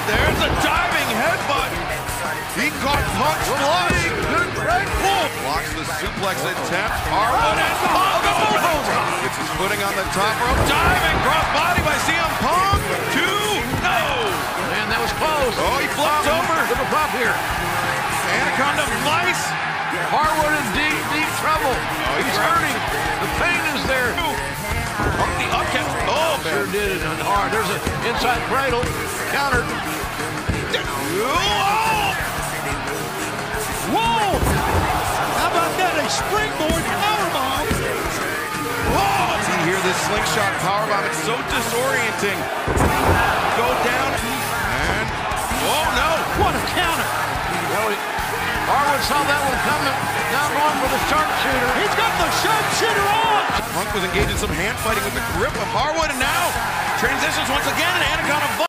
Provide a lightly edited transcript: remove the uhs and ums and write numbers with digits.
There's a diving headbutt. He caught Punk's flush. Good break. Blocks the suplex attempt. Harwood and Punk over. Gets his footing on the top rope. Diving cross body by CM Punk. 2. No. Man, that was close. Oh, he flops over. Little pop here. Anaconda Vice. Harwood in deep trouble. Oh, he's hurting. The pain is there. Punk the up catch. Oh, man. Sure did it hard. There's an inside cradle. Counter. Whoa! How about that? A springboard powerbomb. Whoa! You hear this slingshot powerbomb. It's so disorienting. Go down. And, oh, no. What a counter. Well, Harwood saw that one coming. Now going for the sharpshooter. He's got the sharpshooter on. Punk was engaged in some hand fighting with the grip of Harwood, and now transitions once again, and Anaconda